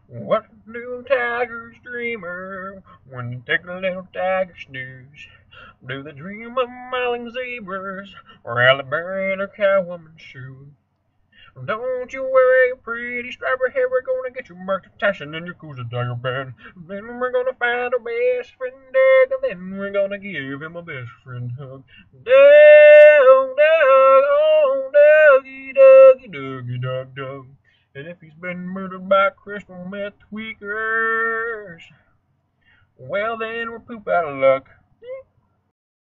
What do tigers dream of when they take a little tiger snooze? Do they dream of smiling zebras or Alabama cowwoman shoes? Don't you worry, pretty striper hair, we're gonna get you Mark Tyson in your cozy tiger bed. Then we're gonna find our best friend Doug, and then we're gonna give him a best friend hug. Doug, Doug, oh Dougie, Dougie, Dougie, Doug, Doug. And if he's been murdered by crystal meth, we